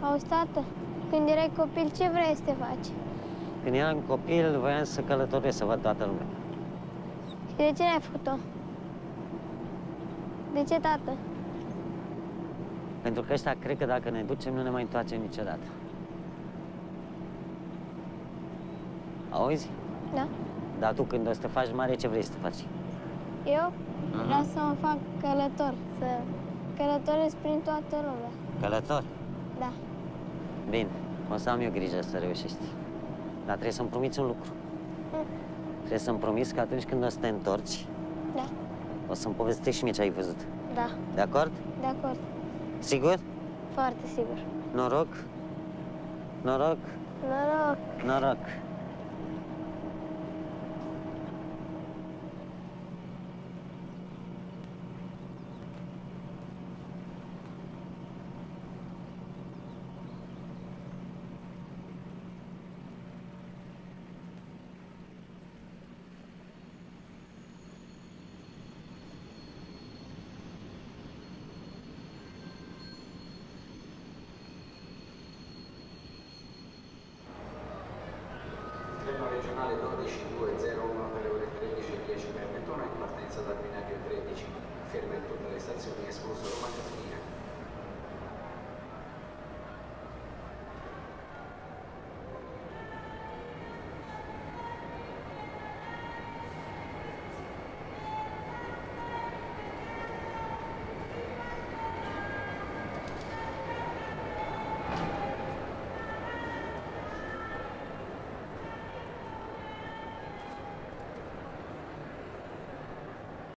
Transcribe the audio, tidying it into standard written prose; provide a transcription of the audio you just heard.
Auzi, tată, când erai copil, ce vrei să te faci? Când eram copil, voiam să călătoresc, să văd toată lumea. Și de ce n-ai făcut-o? De ce, tată? Pentru că ăștia cred că dacă ne ducem, nu ne mai întoarcem niciodată. Auzi? Da. Dar tu, când o să te faci mare, ce vrei să te faci? Eu vreau să mă fac călător, să călătoresc prin toată lumea. Călător? Da. Bine, o să am eu grijă să reușești. Dar trebuie să-mi promiți un lucru. Trebuie să-mi promiți că atunci când o să te întorci, Da. o să-mi povestești și mie ce ai văzut. Da. De acord? De acord. Sigur? Foarte sigur. Noroc? Noroc? Noroc. Noroc. Treno regionale 12-201 per le ore 13:10 permettono in partenza da binario 13. Ferme in tutte le stazioni escluso Romania.